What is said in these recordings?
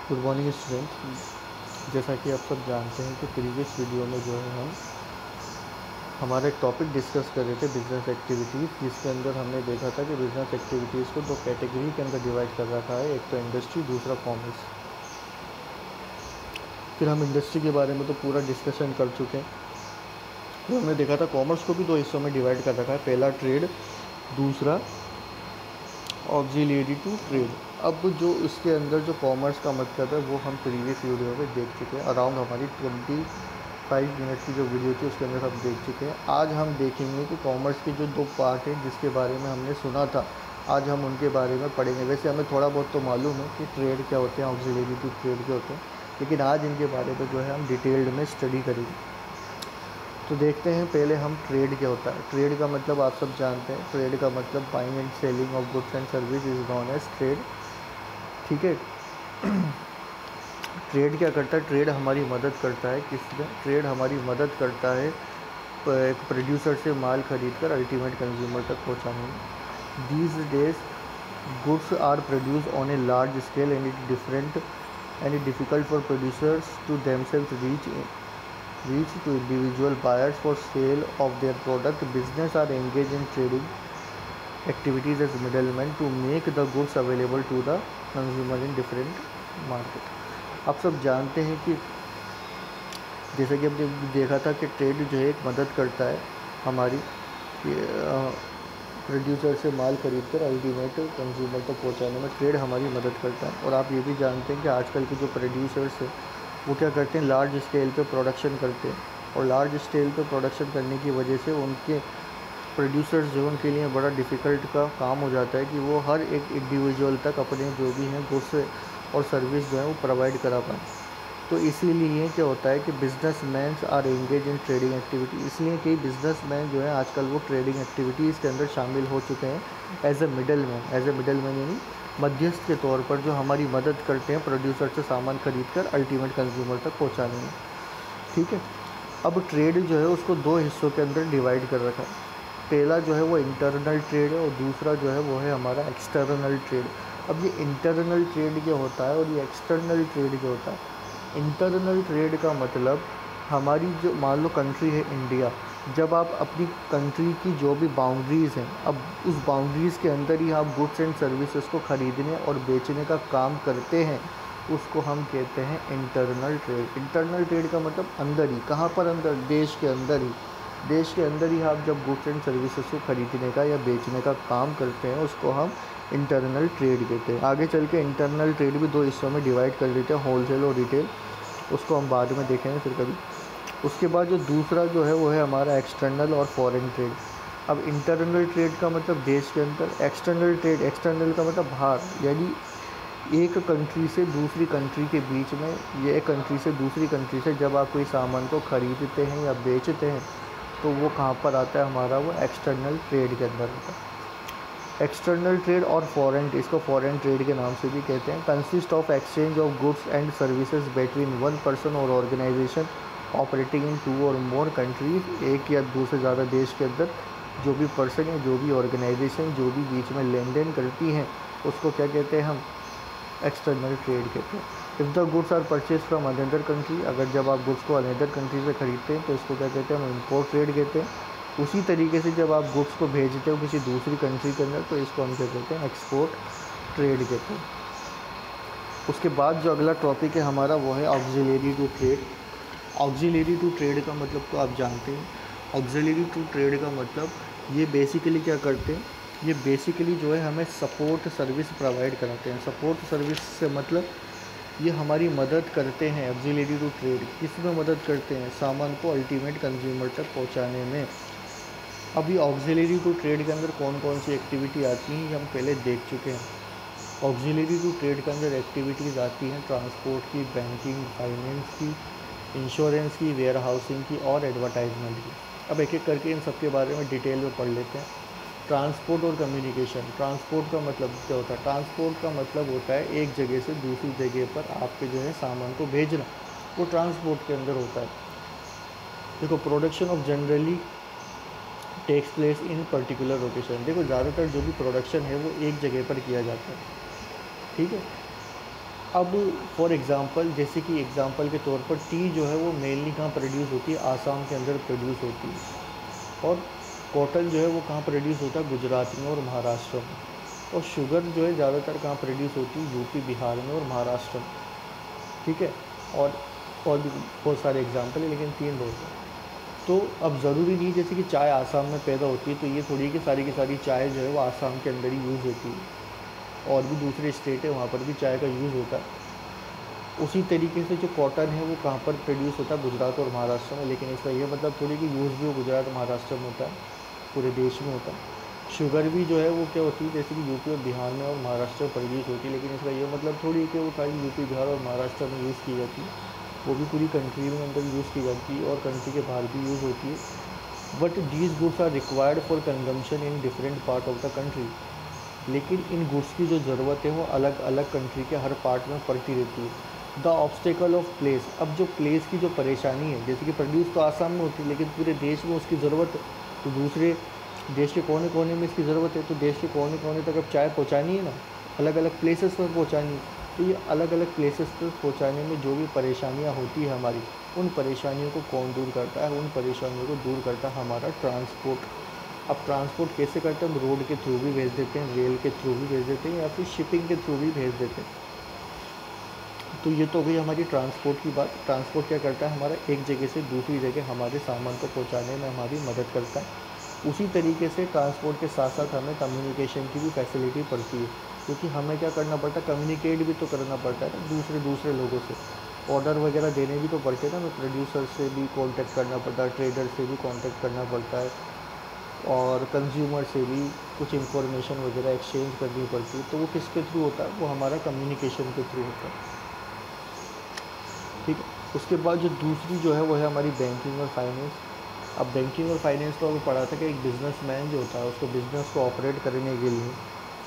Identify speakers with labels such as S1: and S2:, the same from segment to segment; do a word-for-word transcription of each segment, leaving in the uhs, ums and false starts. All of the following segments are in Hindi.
S1: Good morning student. जैसा कि आप सब जानते हैं कि प्रीवियस वीडियो में जो है हम हमारा एक टॉपिक डिस्कस कर रहे थे बिजनेस एक्टिविटीज़, जिसके अंदर हमने देखा था कि बिजनेस एक्टिविटीज़ को दो कैटेगरी के अंदर डिवाइड कर रखा है, एक तो इंडस्ट्री, दूसरा कॉमर्स। फिर हम इंडस्ट्री के बारे में तो पूरा डिस्कशन कर चुके हैं। फिर हमने देखा था कॉमर्स को भी दो हिस्सों में डिवाइड कर रखा है, पहला ट्रेड, दूसरा ऑक्सिलरी टू ट्रेड। अब जो इसके अंदर जो कॉमर्स का मतलब है वो हम प्रीवियस वीडियो में देख चुके हैं। अराउंड हमारी ट्वेंटी फाइव मिनट की जो वीडियो थी उसके अंदर हम देख चुके हैं। आज हम देखेंगे कि कॉमर्स के जो दो पार्ट हैं जिसके बारे में हमने सुना था, आज हम उनके बारे में पढ़ेंगे। वैसे हमें थोड़ा बहुत तो मालूम है कि ट्रेड क्या होते हैं, ऑक्सिलरी टू ट्रेड क्या होते हैं, लेकिन आज इनके बारे में जो है हम डिटेल्ड में स्टडी करेंगे। तो देखते हैं पहले हम ट्रेड क्या होता है। ट्रेड का मतलब आप सब जानते हैं, ट्रेड का मतलब buying and selling of goods and service is known as trade. ठीक है। ट्रेड क्या करता है? ट्रेड हमारी मदद करता है किसमें? ट्रेड हमारी मदद करता है एक प्रोड्यूसर से माल खरीद कर अल्टीमेट कंज्यूमर तक पहुंचाने में। These days goods are produce on a large scale and it different and it difficult for producers to themselves reach reach to individual buyers for sale of their product. Business are engaged in trading activities as middlemen to make the goods available to the consumer in different market. आप सब जानते हैं कि जैसे कि हमने देखा था कि ट्रेड जो है एक मदद करता है हमारी प्रोड्यूसर से माल खरीद कर अल्टीमेट कंज्यूमर तक पहुंचाने में। ट्रेड हमारी मदद करता है। और आप ये भी जानते हैं कि आजकल के जो प्रोड्यूसर्स हैं वो क्या करते हैं, लार्ज स्केल पे प्रोडक्शन करते हैं, और लार्ज स्केल पे प्रोडक्शन करने की वजह से उनके प्रोड्यूसर्स जो उनके लिए बड़ा डिफ़िकल्ट का काम हो जाता है कि वो हर एक इंडिविजुअल तक अपने जो भी हैं गुड्स और सर्विस जो है वो प्रोवाइड करा पाए। तो इसीलिए क्या होता है कि business man are engage in trading activity. इसलिए कई बिजनेस मैन जो है आजकल वो ट्रेडिंग एक्टिविटीज़ के अंदर शामिल हो चुके हैं as a middle man. As a middle man यानी मध्यस्थ के तौर पर जो हमारी मदद करते हैं प्रोड्यूसर से सामान खरीद कर अल्टीमेट कंज्यूमर तक पहुंचाने में। ठीक है। अब ट्रेड जो है उसको दो हिस्सों के अंदर डिवाइड कर रखा है। पहला जो है वो इंटरनल ट्रेड है और दूसरा जो है वो है हमारा एक्सटर्नल ट्रेड। अब ये इंटरनल ट्रेड क्या होता है और ये एक्सटर्नल ट्रेड क्या होता है? इंटरनल ट्रेड का मतलब हमारी जो मान लो कंट्री है इंडिया, जब आप अपनी कंट्री की जो भी बाउंड्रीज़ हैं, अब उस बाउंड्रीज़ के अंदर ही आप गुड्स एंड सर्विसेज को ख़रीदने और बेचने का काम करते हैं, उसको हम कहते हैं इंटरनल ट्रेड। इंटरनल ट्रेड का मतलब अंदर ही, कहाँ पर अंदर? देश के अंदर ही। देश के अंदर ही आप जब गुड्स एंड सर्विसेज को ख़रीदने का या बेचने का काम करते हैं उसको हम इंटरनल ट्रेड कहते हैं। आगे चल के इंटरनल ट्रेड भी दो हिस्सों में डिवाइड कर देते हैं, होलसेल और रिटेल। उसको हम बाद में देखेंगे फिर कभी। उसके बाद जो दूसरा जो है वो है हमारा एक्सटर्नल और फॉरेन ट्रेड। अब इंटरनल ट्रेड का मतलब देश के अंदर, एक्सटर्नल ट्रेड, एक्सटर्नल का मतलब बाहर, यानी एक कंट्री से दूसरी कंट्री के बीच में, ये एक कंट्री से दूसरी कंट्री से जब आप कोई सामान को ख़रीदते हैं या बेचते हैं तो वो कहाँ पर आता है हमारा? वो एक्सटर्नल ट्रेड के अंदर आता है। एक्सटर्नल ट्रेड और फॉरेन, इसको फॉरेन ट्रेड के नाम से भी कहते हैं, consist of exchange of goods and services between one person or organisation operating in two or more countries. एक या दो से ज़्यादा देश के अंदर जो भी पर्सन या जो भी ऑर्गेनाइजेशन जो भी बीच में लेन देन करती हैं उसको क्या कहते हैं हम? एक्सटर्नल ट्रेड कहते हैं। If the goods are purchase from another country, अगर जब आप गुड्स को अनदर कंट्री से ख़रीदते हैं तो इसको क्या कहते हैं? हम इम्पोर्ट ट्रेड कहते हैं। उसी तरीके से जब आप गुड्स को भेजते हो किसी दूसरी कंट्री के अंदर तो इसको हम क्या कहते हैं? एक्सपोर्ट ट्रेड कहते हैं। उसके बाद जो अगला टॉपिक है हमारा वो है auxiliary to trade. Auxiliary to trade का मतलब तो आप जानते हैं। ऑक्सिलरी टू ट्रेड का मतलब ये बेसिकली क्या करते हैं? ये बेसिकली जो है हमें सपोर्ट सर्विस प्रोवाइड कराते हैं। सपोर्ट सर्विस से मतलब ये हमारी मदद करते हैं। ऑक्सिलरी टू ट्रेड किस में मदद करते हैं? सामान को अल्टीमेट कंज्यूमर तक पहुंचाने में। अभी ऑक्सिलरी टू ट्रेड के अंदर कौन कौन सी एक्टिविटी आती हैं ये हम पहले देख चुके हैं। ऑक्सिलरी टू ट्रेड के अंदर एक्टिविटीज़ आती हैं ट्रांसपोर्ट की, बैंकिंग, फाइनेंस की, इंश्योरेंस की, वेयर हाउसिंग की और एडवर्टाइजमेंट की। अब एक एक करके इन सब के बारे में डिटेल में पढ़ लेते हैं। ट्रांसपोर्ट और कम्युनिकेशन। ट्रांसपोर्ट का मतलब क्या होता है? ट्रांसपोर्ट का मतलब होता है एक जगह से दूसरी जगह पर आपके जो है सामान को भेजना, वो ट्रांसपोर्ट के अंदर होता है। देखो, production of generally takes place in particular location. देखो, ज़्यादातर जो भी प्रोडक्शन है वो एक जगह पर किया जाता है। ठीक है। अब फॉर एग्ज़ाम्पल, जैसे कि एग्ज़ाम्पल के तौर पर टी जो है वो मेनली कहाँ प्रोड्यूस होती है, आसाम के अंदर प्रोड्यूस होती है। और कॉटन जो है वो कहाँ प्रोड्यूस होता है, गुजरात में और महाराष्ट्र में। और शुगर जो है ज़्यादातर कहाँ प्रोड्यूस होती है, यूपी, बिहार में और महाराष्ट्र में। ठीक है, और और भी बहुत सारे एग्जाम्पल है, लेकिन तीन बहुत है। तो अब ज़रूरी नहीं जैसे कि चाय आसाम में पैदा होती है तो ये थोड़ी कि सारी की सारी चाय जो है वो आसाम के अंदर ही यूज़ होती है, और भी दूसरे स्टेट है वहाँ पर भी चाय का यूज़ होता है। उसी तरीके से जो कॉटन है वो कहाँ पर प्रोड्यूस होता है, गुजरात और महाराष्ट्र में। लेकिन इसका ये मतलब थोड़ी कि यूज़ भी वो गुजरात महाराष्ट्र में होता है, पूरे देश में होता है। शुगर भी जो है वो क्या होती है, जैसे कि यूपी और बिहार में और महाराष्ट्र में प्रोड्यूस होती है, लेकिन इसका ये मतलब थोड़ी कि वो खाली यूपी, बिहार और महाराष्ट्र में यूज़ की जाती है, वो भी पूरी कंट्री में अंदर यूज़ की जाती है और कंट्री के बाहर भी यूज़ होती है। But these goods are required for consumption in different part of the country. लेकिन इन गुड्स की जो ज़रूरत है वो अलग अलग कंट्री के हर पार्ट में पड़ती रहती है। द ऑब्स्टेकल ऑफ प्लेस, अब जो प्लेस की जो परेशानी है, जैसे कि प्रोड्यूस तो आसाम में होती है लेकिन पूरे देश में उसकी ज़रूरत है, तो दूसरे देश के कोने कोने में इसकी ज़रूरत है, तो देश के कोने कोने तक अब चाय पहुँचानी है ना, अलग अलग प्लेसेस पर पहुँचानी है। तो ये अलग अलग प्लेसेस पर पहुँचाने में जो भी परेशानियाँ होती है हमारी, उन परेशानियों को कौन दूर करता है, उन परेशानियों को दूर करता है हमारा ट्रांसपोर्ट। अब ट्रांसपोर्ट कैसे करते हैं, हम रोड के थ्रू भी भेज देते हैं, रेल के थ्रू भी भेज देते हैं, या फिर शिपिंग के थ्रू भी भेज देते हैं। तो ये तो हुई हमारी ट्रांसपोर्ट की बात। ट्रांसपोर्ट क्या करता है, हमारा एक जगह से दूसरी जगह हमारे सामान को पहुंचाने में हमारी मदद करता है। उसी तरीके से ट्रांसपोर्ट के साथ साथ हमें कम्युनिकेशन की भी फैसिलिटी पड़ती है, क्योंकि हमें क्या करना पड़ता है, कम्युनिकेट भी तो करना पड़ता है ना दूसरे दूसरे लोगों से, ऑर्डर वगैरह देने भी तो पड़ते हैं ना, हमें प्रोड्यूसर से भी कॉन्टैक्ट करना पड़ता है, ट्रेडर से भी कॉन्टैक्ट करना पड़ता है, और कंज्यूमर से भी कुछ इन्फॉर्मेशन वगैरह एक्सचेंज करनी पड़ती है। तो वो किसके थ्रू होता है, वो हमारा कम्युनिकेशन के थ्रू होता है। ठीक है, उसके बाद जो दूसरी जो है वो है हमारी बैंकिंग और फाइनेंस। अब बैंकिंग और फाइनेंस को अभी पढ़ा था कि एक बिजनेसमैन जो होता है उसको बिज़नेस को ऑपरेट करने के लिए,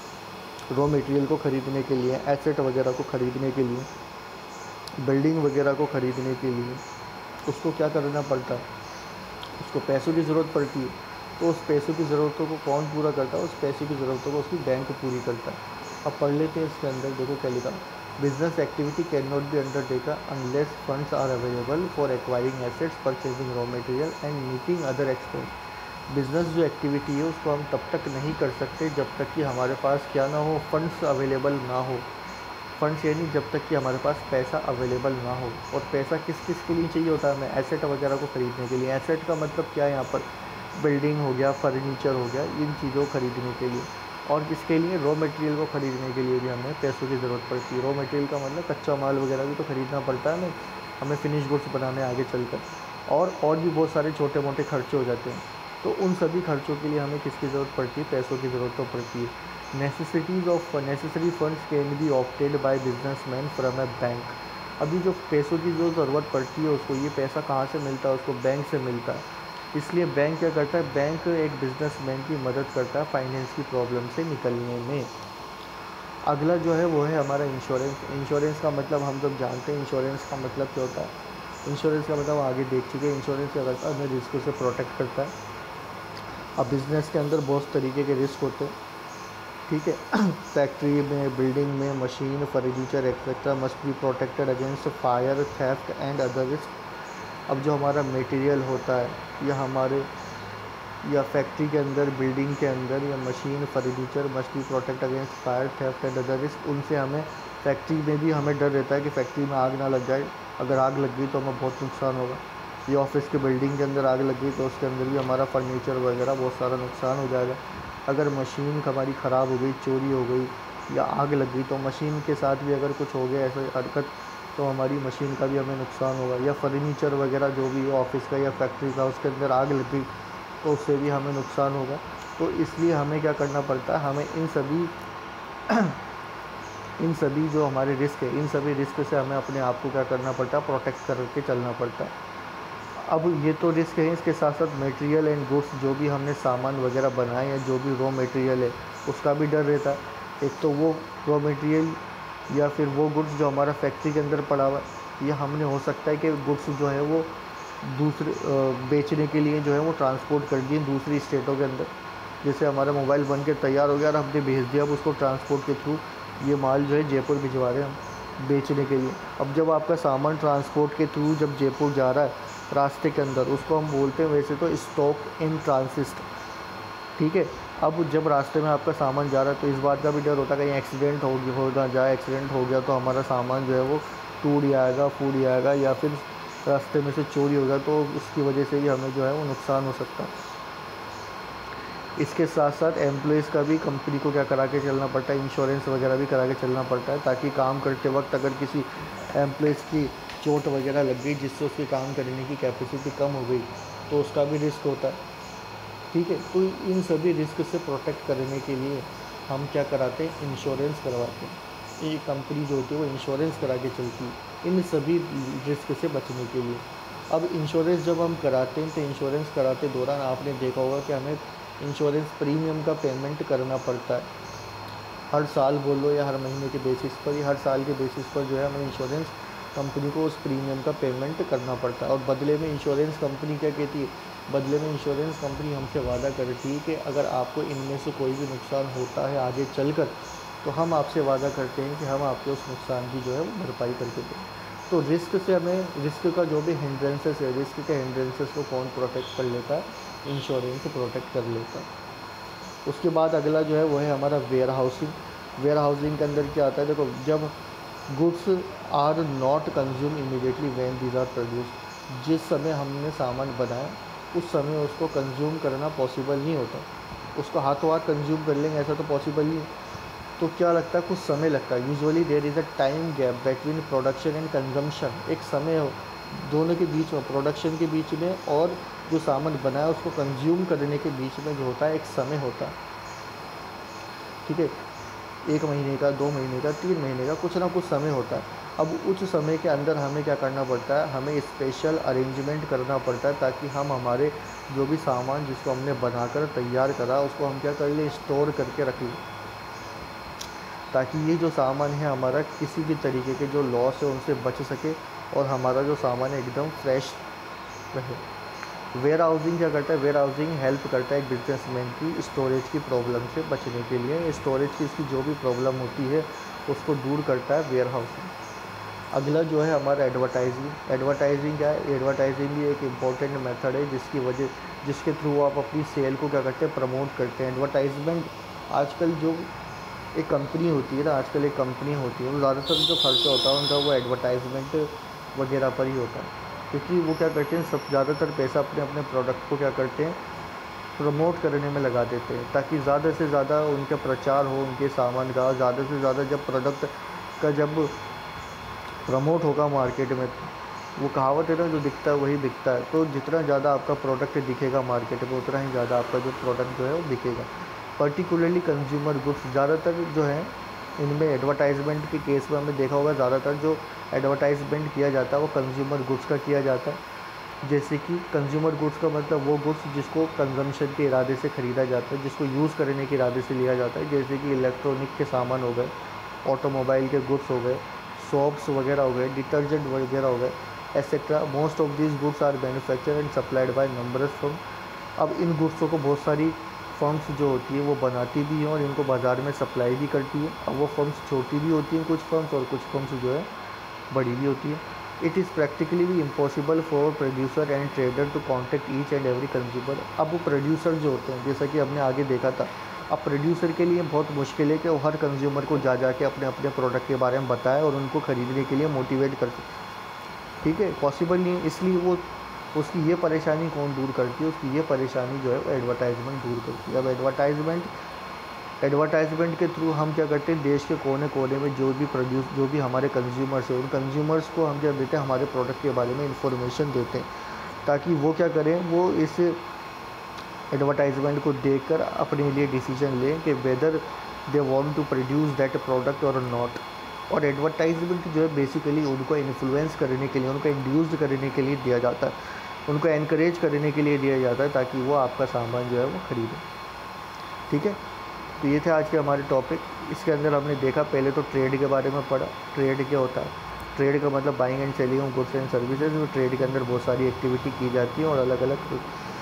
S1: रॉ मटेरियल को ख़रीदने के लिए, एसेट वगैरह को ख़रीदने के लिए, बिल्डिंग वगैरह को ख़रीदने के लिए उसको क्या करना पड़ता है, उसको पैसों की ज़रूरत पड़ती है। तो उस पैसों की ज़रूरतों को कौन पूरा करता है, उस पैसे की ज़रूरतों को उसकी बैंक पूरी करता है। अब पढ़ लेते हैं इसके अंदर, देखो क्या लिखा, business activity can not be undertaken unless funds are available for acquiring assets, purchasing raw material and meeting other expense. Business जो एक्टिविटी है उसको हम तब तक नहीं कर सकते जब तक कि हमारे पास क्या ना हो, फंड्स अवेलेबल ना हो। फंड्स यानी जब तक कि हमारे पास पैसा अवेलेबल ना हो। और पैसा किस किस के लिए चाहिए होता है हमें, एसेट वगैरह को ख़रीदने के लिए। एसेट का मतलब क्या है, यहाँ पर बिल्डिंग हो गया, फर्नीचर हो गया, इन चीज़ों को ख़रीदने के लिए। और किसके लिए, रॉ मटेरियल को ख़रीदने के लिए भी हमें पैसों की ज़रूरत पड़ती है। रॉ मटेरियल का मतलब कच्चा माल वगैरह भी तो ख़रीदना पड़ता है ना हमें, फिनिश गुड्स बनाने आगे चलकर। और और भी बहुत सारे छोटे मोटे खर्चे हो जाते हैं। तो उन सभी खर्चों के लिए हमें किसकी ज़रूरत पड़ती है, पैसों की ज़रूरत तो पड़ती है। Necessities of necessary funds can be opted by businessman from a bank. अभी जो पैसों की जो ज़रूरत पड़ती है उसको, ये पैसा कहाँ से मिलता है, उसको बैंक से मिलता है। इसलिए बैंक क्या करता है, बैंक एक बिजनेसमैन की मदद करता है फाइनेंस की प्रॉब्लम से निकलने में। अगला जो है वो है हमारा इंश्योरेंस। इंश्योरेंस का मतलब हम जब जानते हैं इंश्योरेंस का मतलब क्या होता है। इंश्योरेंस का मतलब आगे देख चुके हैं। इंश्योरेंस क्या करता है, हमें रिस्क से प्रोटेक्ट करता है। अब बिज़नेस के अंदर बहुत तरीके के रिस्क होते हैं, ठीक है। फैक्ट्री में, बिल्डिंग में, machine, furniture etcetera must be protected against fire, theft and other risk. अब जो हमारा मटेरियल होता है या हमारे या फैक्ट्री के अंदर, बिल्डिंग के अंदर, या machine, furniture must be protect against fire, theft and other risk. उनसे हमें फैक्ट्री में भी हमें डर रहता है कि फैक्ट्री में आग ना लग जाए, अगर आग लग गई तो हमें बहुत नुकसान होगा। या ऑफिस के बिल्डिंग के अंदर आग लग गई तो उसके अंदर भी हमारा फर्नीचर वगैरह बहुत सारा नुकसान हो जाएगा। अगर मशीन हमारी ख़राब हो गई, चोरी हो गई या आग लग गई तो मशीन के साथ भी अगर कुछ हो गया ऐसा हरकत तो हमारी मशीन का भी हमें नुकसान होगा। या फर्नीचर वगैरह जो भी है ऑफिस का या फैक्ट्री का, उसके अंदर आग लग गई तो उससे भी हमें नुकसान होगा। तो इसलिए हमें क्या करना पड़ता है, हमें इन सभी इन सभी जो हमारे रिस्क है, इन सभी रिस्क से हमें अपने आप को क्या करना पड़ता है, प्रोटेक्ट करके चलना पड़ता है। अब ये तो रिस्क है, इसके साथ साथ मटेरियल एंड गुड्स, जो भी हमने सामान वगैरह बनाए हैं, जो भी रॉ मटेरियल है उसका भी डर रहता है। एक तो वो रॉ मटेरियल या फिर वो गुड्स जो हमारा फैक्ट्री के अंदर पड़ा हुआ है, या हमने हो सकता है कि गुड्स जो है वो दूसरे बेचने के लिए जो है वो ट्रांसपोर्ट कर दिए दूसरी स्टेटों के अंदर। जैसे हमारा मोबाइल बन के तैयार हो गया और हमने भेज दिया अब उसको ट्रांसपोर्ट के थ्रू, ये माल जो है जयपुर भिजवा रहे हैं हम, बेचने के लिए। अब जब आपका सामान ट्रांसपोर्ट के थ्रू जब जयपुर जा रहा है रास्ते के अंदर, उसको हम बोलते हैं वैसे तो स्टॉक इन ट्रांसिट, ठीक है। अब जब रास्ते में आपका सामान जा रहा है तो इस बात का भी डर होता है कहीं एक्सीडेंट हो गया हो ना जाए, एक्सीडेंट हो गया तो हमारा सामान जो है वो टूट जाएगा, फूट जाएगा, या फिर रास्ते में से चोरी होगा तो उसकी वजह से भी हमें जो है वो नुकसान हो सकता है। इसके साथ साथ एम्प्लॉयज़ का भी कंपनी को क्या करा के चलना पड़ता है, इंश्योरेंस वगैरह भी करा के चलना पड़ता है, ताकि काम करते वक्त अगर किसी एम्प्लॉयज़ की चोट वगैरह लग गई जिससे उसके काम करने की कैपेसिटी कम हो गई तो उसका भी रिस्क होता है, ठीक है। तो इन सभी रिस्क से प्रोटेक्ट करने के लिए हम क्या कराते हैं, इंश्योरेंस करवाते हैं। ये कंपनी जो होती है वो इंश्योरेंस करा के चलती है इन सभी रिस्क से बचने के लिए। अब इंश्योरेंस जब हम कराते हैं तो इंश्योरेंस कराते दौरान आपने देखा होगा कि हमें इंश्योरेंस प्रीमियम का पेमेंट करना पड़ता है, हर साल बोल लो या हर महीने के बेसिस पर, या हर साल के बेसिस पर जो है हमें इंश्योरेंस कंपनी को उस प्रीमियम का पेमेंट करना पड़ता है। और बदले में इंश्योरेंस कंपनी क्या कहती है, बदले में इंश्योरेंस कंपनी हमसे वादा करती है कि अगर आपको इनमें से कोई भी नुकसान होता है आगे चलकर तो हम आपसे वादा करते हैं कि हम आपके उस नुकसान की जो है वो भरपाई करके दें। तो रिस्क से हमें, रिस्क का जो भी हिंड्रेंसेस है, रिस्क के हिंड्रेंसेस को कौन प्रोटेक्ट कर लेता है, इंश्योरेंस प्रोटेक्ट कर लेता है। उसके बाद अगला जो है वो है हमारा वेयर हाउसिंग। वेयर हाउसिंग के अंदर क्या आता है, देखो जब goods are not consume immediately when these are produce, जिस समय हमने सामान बनाया उस समय उसको कंज्यूम करना पॉसिबल नहीं होता, उसको हाथों हाथ कंज्यूम कर लेंगे ऐसा तो पॉसिबल नहीं। तो क्या लगता है, कुछ समय लगता है। Usually there is a time gap between production and consumption, एक समय हो दोनों के बीच में, प्रोडक्शन के बीच में और जो सामान बनाया उसको कंज्यूम करने के बीच में जो होता है एक समय होता है, ठीक है। एक महीने का, दो महीने का, तीन महीने का, कुछ ना कुछ समय होता है। अब उस समय के अंदर हमें क्या करना पड़ता है, हमें स्पेशल अरेंजमेंट करना पड़ता है ताकि हम हमारे जो भी सामान जिसको हमने बनाकर तैयार करा उसको हम क्या कर लें, स्टोर करके रख लें, ताकि ये जो सामान है हमारा किसी भी तरीके के जो लॉस है उनसे बच सके और हमारा जो सामान है एकदम फ्रेश रहे। वेयर हाउसिंग क्या करता है, वेयर हाउसिंग हेल्प करता है एक बिजनेसमैन की स्टोरेज की प्रॉब्लम से बचने के लिए। स्टोरेज की इसकी जो भी प्रॉब्लम होती है उसको दूर करता है वेयर हाउसिंग। अगला जो है हमारा एडवर्टाइजिंग। एडवर्टाइजिंग क्या है, एडवर्टाइजिंग भी एक इम्पॉर्टेंट मेथड है जिसकी वजह जिसके थ्रू आप अपनी सेल को क्या करते हैं, प्रमोट करते हैं। एडवर्टाइजमेंट आजकल जो एक कंपनी होती है ना, आजकल एक कंपनी होती है वो ज़्यादातर जो खर्चा होता है उनका वो एडवर्टाइजमेंट वगैरह पर ही होता है, क्योंकि वो क्या करते हैं, सब ज़्यादातर पैसा अपने अपने प्रोडक्ट को क्या करते हैं, प्रमोट करने में लगा देते हैं ताकि ज़्यादा से ज़्यादा उनका प्रचार हो उनके सामान का। ज़्यादा से ज़्यादा जब प्रोडक्ट का जब प्रमोट होगा मार्केट में, वो कहावत है ना, जो दिखता है वही बिकता है। तो जितना ज़्यादा आपका प्रोडक्ट दिखेगा मार्केट में उतना ही ज़्यादा आपका जो प्रोडक्ट जो है वो बिकेगा। पर्टिकुलरली कंज्यूमर गुड्स ज़्यादातर जो है इनमें एडवर्टाइजमेंट के केस में हमने देखा होगा ज़्यादातर जो एडवर्टाइजमेंट किया जाता है वो कंज्यूमर गुड्स का किया जाता है। जैसे कि कंज्यूमर गुड्स का मतलब वो गुड्स जिसको कंजम्पशन के इरादे से ख़रीदा जाता है, जिसको यूज़ करने के इरादे से लिया जाता है, जैसे कि इलेक्ट्रॉनिक के सामान हो गए, ऑटोमोबाइल के गुड्स हो गए, सोप्स वगैरह हो गए, डिटर्जेंट वगैरह हो गए, etcetera. Most of these goods are manufactured and supplied by numbers firm. अब इन गुड्सों को बहुत सारी फर्म्स जो होती है वो बनाती भी हैं और इनको बाज़ार में सप्लाई भी करती है। अब वो फर्म्स छोटी भी होती हैं कुछ फर्म्स, और कुछ फर्म्स जो है बड़ी भी होती है। इट इज़ प्रैक्टिकली भी impossible for producer and trader to contact each and every consumer. अब वो प्रोड्यूसर जो होते हैं, जैसा कि हमने आगे देखा था, अब प्रोड्यूसर के लिए बहुत मुश्किल है कि वो हर कंज्यूमर को जा जा के अपने अपने प्रोडक्ट के बारे में बताए और उनको ख़रीदने के लिए मोटिवेट कर सके, ठीक है, पॉसिबल नहीं है। इसलिए वो उसकी ये परेशानी कौन दूर करती है, उसकी ये परेशानी जो है वो एडवर्टाइजमेंट दूर करती है। अब एडवर्टाइजमेंट एडवर्टाइजमेंट के थ्रू हम क्या करते हैं, देश के कोने कोने में जो भी प्रोड्यूस जो भी हमारे कंज्यूमर्स हैं उन कंज्यूमर्स को हम क्या देते हैं, हमारे प्रोडक्ट के बारे में इंफॉर्मेशन देते हैं ताकि वो क्या करें, वो इस एडवर्टाइजमेंट को देखकर अपने लिए डिसीजन लें कि whether they want to produce that product or not. और एडवर्टाइजमेंट जो है बेसिकली उनको इन्फ्लुएंस करने के लिए, उनको इंड्यूस करने के लिए दिया जाता है, उनको एनकरेज करने के लिए दिया जाता है ताकि वो आपका सामान जो है वो ख़रीदें, ठीक है। तो ये थे आज के हमारे टॉपिक। इसके अंदर हमने देखा, पहले तो ट्रेड के बारे में पढ़ा। ट्रेड क्या होता है, ट्रेड का मतलब buying and selling of goods and services. तो ट्रेड के अंदर बहुत सारी एक्टिविटी की जाती है और अलग अलग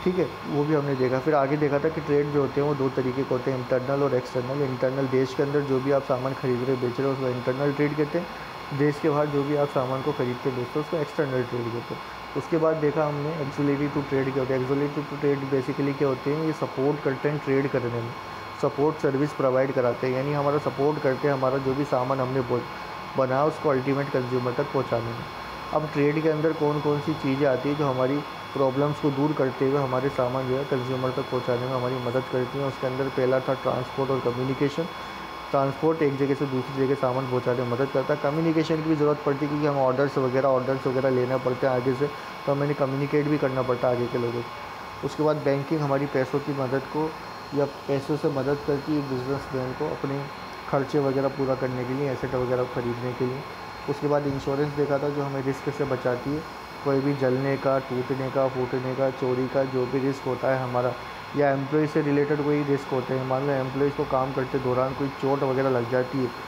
S1: ठीक है, वो भी हमने देखा। फिर आगे देखा था कि ट्रेड जो होते हैं वो दो तरीके के होते हैं, इंटरनल और एक्सटर्नल। इंटरनल देश के अंदर जो भी आप सामान खरीद रहे बेच रहे हो उसको इंटरनल ट्रेड कहते हैं। देश के बाहर जो भी आप सामान को खरीदते बेचते हो उसको एक्सटर्नल ट्रेड कहते हैं। उसके बाद देखा हमने एक्सुलेटरी टू ट्रेड क्या होता है। एक्सुलेटरी टू ट्रेड बेसिकली क्या होते हैं, ये सपोर्ट करते हैं ट्रेड करने में, सपोर्ट सर्विस प्रोवाइड कराते हैं, यानी हमारा सपोर्ट करते हैं हमारा जो भी सामान हमने बनाया उसको अल्टीमेट कंज्यूमर तक पहुँचाने में। अब ट्रेड के अंदर कौन कौन सी चीज़ें आती हैं जो हमारी प्रॉब्लम्स को दूर करते हुए हमारे सामान जो है कंज्यूमर तक पहुंचाने में हमारी मदद करती हैं। उसके अंदर पहला था ट्रांसपोर्ट और कम्युनिकेशन। ट्रांसपोर्ट एक जगह से दूसरी जगह सामान पहुंचाने में मदद करता है। कम्युनिकेशन की भी ज़रूरत पड़ती है क्योंकि हम ऑर्डर्स वगैरह ऑर्डर्स वगैरह लेना पड़ते हैं आगे से, तो हमें कम्युनिकेट भी करना पड़ता है आगे के लोगों को। उसके बाद बैंकिंग हमारी पैसों की मदद को या पैसों से मदद करती है बिजनेसमैन को अपने खर्चे वगैरह पूरा करने के लिए, एसेट वगैरह खरीदने के लिए। उसके बाद इंश्योरेंस देखा था जो हमें रिस्क से बचाती है, कोई भी जलने का, टूटने का, फूटने का, चोरी का जो भी रिस्क होता है हमारा, या एम्प्लॉय से रिलेटेड कोई रिस्क होते हैं। मान लो एम्प्लॉयज़ को काम करते दौरान कोई चोट वगैरह लग जाती है,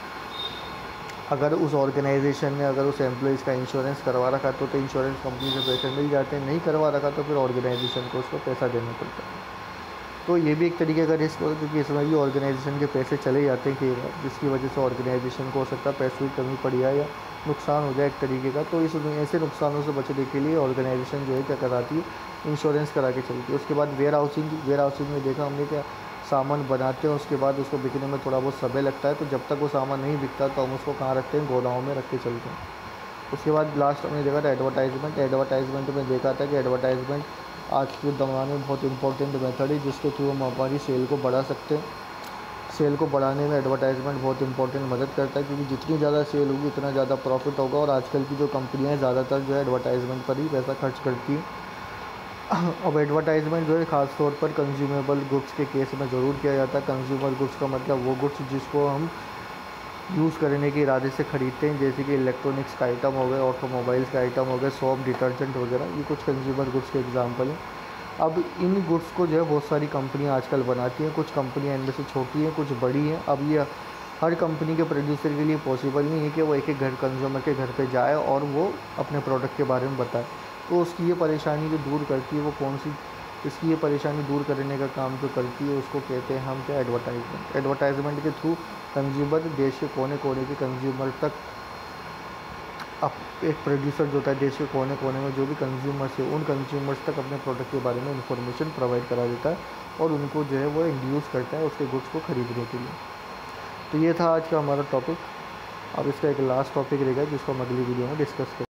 S1: अगर उस ऑर्गेनाइजेशन ने अगर उस एम्प्लॉयज़ का इंश्योरेंस करवा रखा तो तो इंश्योरेंस कंपनी से पैसे मिल जाते हैं, नहीं करवा रखा तो फिर ऑर्गेनाइजेशन को उसको पैसा देना पड़ता है। तो ये भी एक तरीके का रिस्क होता है क्योंकि इसमें भी ऑर्गेनाइजेशन के पैसे चले जाते हैं कई बार, जिसकी वजह से ऑर्गेनाइजेशन को हो सकता है पैसों की कमी पड़ जाए या नुकसान हो जाए एक तरीके का। तो इस ऐसे नुकसानों से बचने के लिए ऑर्गेनाइजेशन जो है क्या कराती है, इंश्योरेंस करा के चलती है। उसके बाद वेयर हाउसिंग वेयर हाउसिंग में देखा हमने क्या सामान बनाते हैं उसके बाद उसको बिकने में थोड़ा बहुत समय लगता है, तो जब तक वो सामान नहीं बिकता तो हम उसको कहाँ रखते हैं, गोदामों में रख के चलते हैं। उसके बाद लास्ट हमने देखा था एडवर्टाइजमेंट। एडवर्टाइजमेंट में देखा था कि एडवर्टाइजमेंट आज के ज़माने में बहुत इंपॉर्टेंट मेथड है जिसके थ्रू हम हमारी सेल को बढ़ा सकते हैं। सेल को बढ़ाने में एडवर्टाइजमेंट बहुत इंपॉर्टेंट मदद करता है क्योंकि जितनी ज़्यादा सेल होगी उतना ज़्यादा प्रॉफिट होगा। और आजकल की जो कंपनियां ज़्यादातर जो है एडवर्टाइजमेंट पर ही पैसा खर्च करती हैं। अब एडवर्टाइजमेंट जो है ख़ास तौर पर कंज्यूमेबल गुड्स के केस में ज़रूर किया जाता है। कंज्यूमर गुड्स का मतलब वो गुड्स जिसको हम यूज़ करने के इरादे से ख़रीदते हैं, जैसे कि इलेक्ट्रॉनिक्स का आइटम हो गए, ऑटोमोबाइल्स का आइटम हो गए, सोप, डिटर्जेंट वगैरह, ये कुछ कंज्यूमर गुड्स के एग्जांपल हैं। अब इन गुड्स को जो है बहुत सारी कंपनियां आजकल बनाती हैं, कुछ कंपनियां इनमें से छोटी हैं, कुछ बड़ी हैं। अब ये हर कंपनी के प्रोड्यूसर के लिए पॉसिबल नहीं है कि वो एक एक घर कंज्यूमर के घर पे जाए और वो अपने प्रोडक्ट के बारे में बताए। तो उसकी ये परेशानी जो दूर करती है वो कौन सी, इसकी ये परेशानी दूर करने का काम जो करती है उसको कहते हैं हम क्या, एडवर्टाइजमेंट। एडवर्टाइजमेंट के थ्रू कंज्यूमर देश के कोने कोने के कंज्यूमर तक, अब एक प्रोड्यूसर जो होता है देश के कोने कोने में जो भी कंज्यूमर्स है उन कंज्यूमर्स तक अपने प्रोडक्ट के बारे में इंफॉर्मेशन प्रोवाइड करा देता है और उनको जो है वो इंड्यूस करता है उसके गुड्स को खरीदने के लिए। तो ये था आज का हमारा टॉपिक। अब इसका एक लास्ट टॉपिक रहेगा जिसको हम अगली वीडियो में डिस्कस करेंगे।